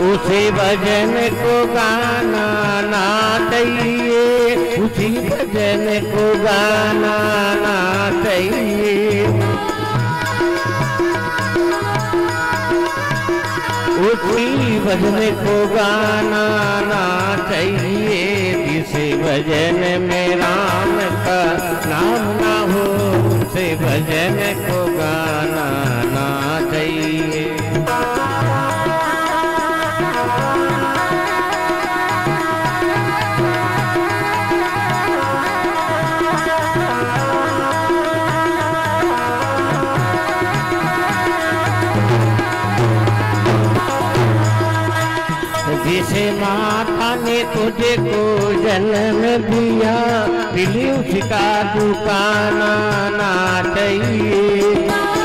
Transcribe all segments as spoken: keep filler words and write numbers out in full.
उसी भजन को गाना ना चाहिए, उसी भजन को गाना ना चाहिए, उसी भजन को गाना ना चाहिए। जिस भजन में राम का नाम ना हो, उसे भजन को गाना ना चाहिए। जिसे माता ने तुझे को जन्म दिया, दिली उसका दुकाना ना चाहिए।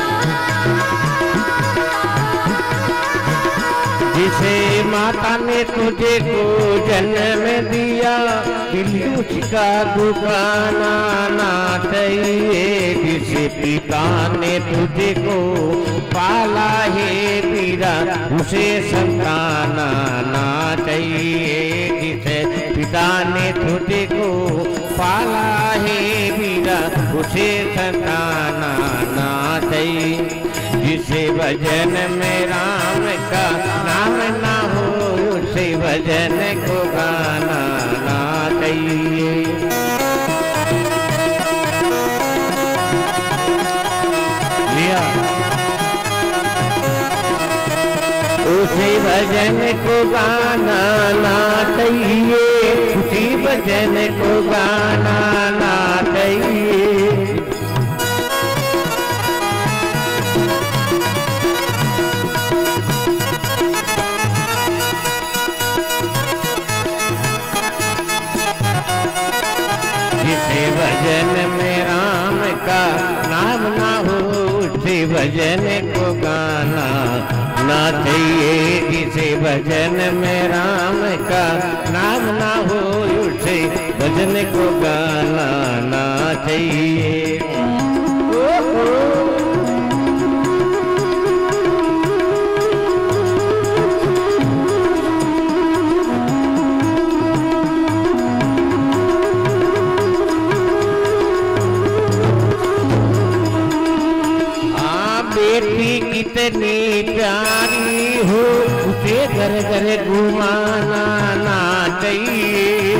जिसे माता ने तुझे को जन्म दिया, दिली उसका दुकाना ना चाहिए। जिसे पिता ने तुझे को पाला है पीरा, उसे संताना ना चाहिए। जिसे पिता ने तुझे को पाला है पीरा, उसे संताना ना चाहिए। जिसे भजन में राम का नाम ना हो, उसे भजन को गाना ना चाहिए। लिया उसी भजन को गाना ना चाहिए, उसी भजन को गाना ना चाहिए। जिसे भजन में राम का नाम ना हो, उसे भजन को गाना ना चाहिए। जिसे भजन में राम का नाम ना हो, उसे भजन को गाना ना चाहिए। बेटी कितनी प्यारी हो, उसे घर घर घुमाना ना चाहिए।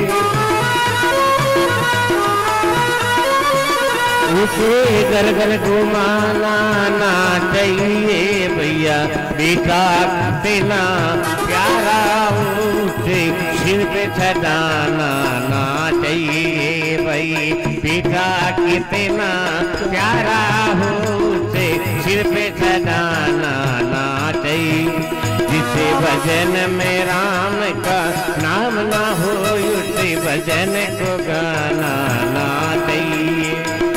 उसे घर घर घुमाना ना चाहिए। भैया बेटा कितना प्यारा हो, उसे सिर पे चढ़ाना ना चाहिए। भाई बेटा कितना प्यारा हो, उसे सिर पे चढ़ाना ना चाहिए। जिसे भजन में राम का नाम ना हो, उसे भजन को गाना ना चाहिए।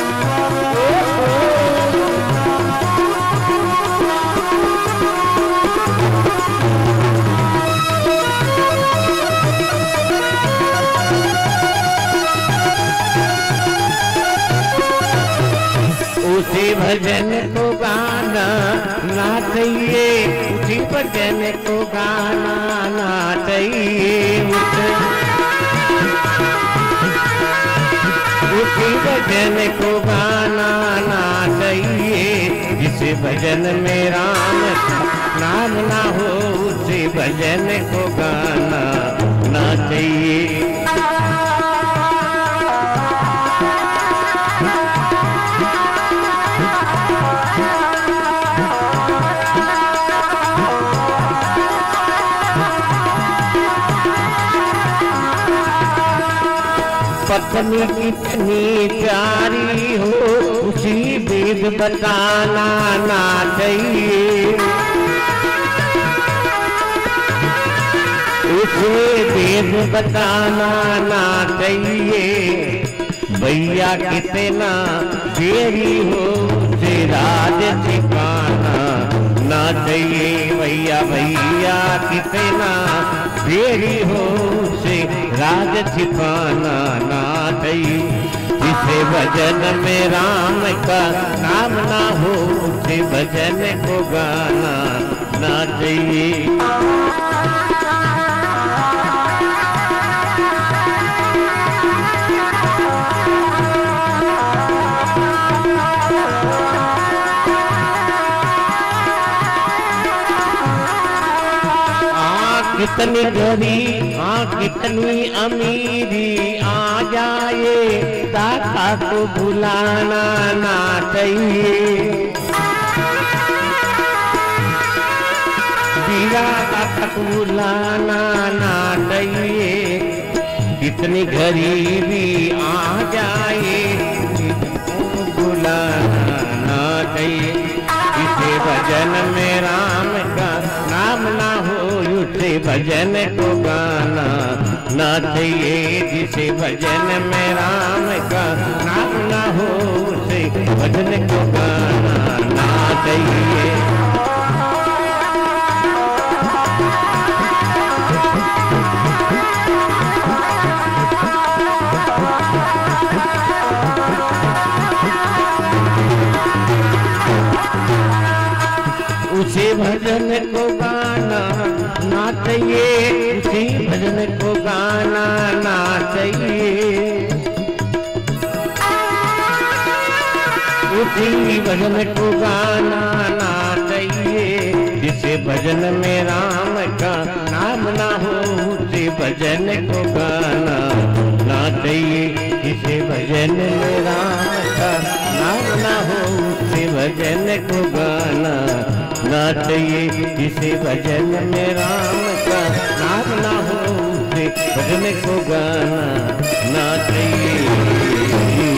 उसी भजन को गाना ना चाहिए, उसी भजन को गाना ना चाहिए। उसी भजन को गाना ना चाहिए। जिस भजन में राम नाम ना हो, उसी भजन को गाना ना चाहिए। पत्नी कितनी प्यारी हो, उसी वेद बताना ना चाहिए। उसे वेद बताना ना चाहिए। भैया कितना देरी हो, उसे राज सिखाना ना चाहिए। भैया भैया कितना देरी हो, उसे राज छिपाना ना चाहिए। जिसे भजन में राम का नाम ना हो, उसे भजन को गाना ना चाहिए। कितनी गरीब हाँ कितनी अमीरी आ जाए दाता को भुलाना ना चाहिए। दाता को भुलाना ना चाहिए। कितनी गरीबी आ जाए भुलाना ना चाहिए। जिसे भजन में राम का नाम ना हो उसे भजन को गाना ना चाहिए। जिसे भजन में राम का नाम ना हो उसे भजन को गाना ना चाहिए। उसे भजन को गाना ना चाहिए। उसे भजन को गाना ना चाहिए। उसी भजन को गाना ना चाहिए। जिसे भजन में राम का नाम ना हो उसे भजन को गाना ना चाहिए। जिसे भजन में राम का नाम ना हो उसे भजन को गाना ना चाहिए। जिसे भजन में राम का नाम ना हो उसे भजन को गाना ना चाहिए।